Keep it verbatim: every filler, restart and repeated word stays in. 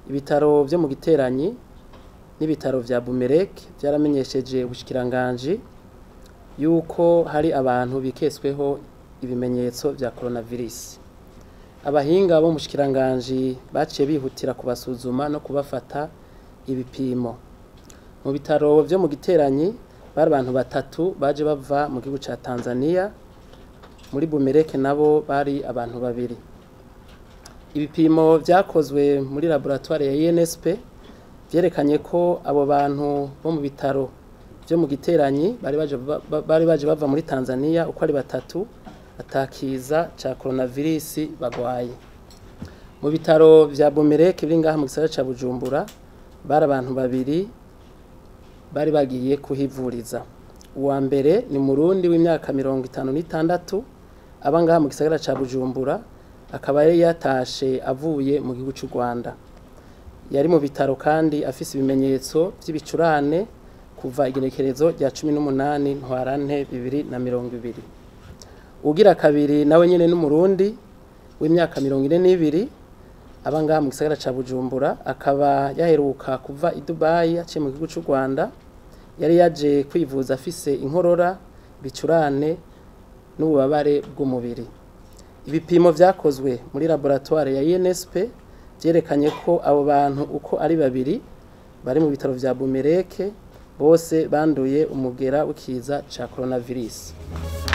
ibitaro vyo mu Giteranyi n'ibitaro vya Bumerek vyaramenyesheje ubushikiranganje yuko hari abantu bikesweho ibimenyetso vya coronavirus. Abahinga bo mu bushikiranganje baciye bihutira kubasuzuma no kubafata ibipimo. Mu bitaro vyo mu Giteranyi bari abantu batatu baje bava mu gihugu ca Tanzania, muri Bumerek nabo bari abantu babiri. Ibipimo vyakozwe muri laboratoire ya I N S P vyerekanye ko abo bantu bo mu bitaro vyo mu Giteranyi bari baje bari baje bava muri Tanzania uko ari batatu atakiza ca coronavirus bagwaye. Mu bitaro vya Bumerek biri ngaha mu gisagara ca Bujumbura bari abantu babiri bari bagiye kuhivuriza. Uwa mbere ni Murundi w'imyaka mirongo itanu n'itandatu aba ngaha mu gisagara ca Bujumbura, akaba yari yatashe avuye mu gihugu cy'u Rwanda. Yari mu bitaro kandi afise ibimenyetso vy'ibicurane kuva igenekerezo rya cumi n'umunani ntwarante bibiri na mirongo ibiri. Ugira kabiri nawe nyene n'Umurundi w'imyaka mirongo ine n'ibiri aba ngaha mu gisagara ca Bujumbura, akaba yaheruka kuva i Dubai aciye mu gihugu cy'u Rwanda. Yari yaje kwivuza afise inkorora, bicurane n'ububabare bw'umubiri. Ibipimo vyakozwe muri laboratoire ya I N S P vyerekanye ko abo bantu uko ari babiri bari mu bitaro vya Bumerek bose banduye umugera w'ikiza ca coronavirus.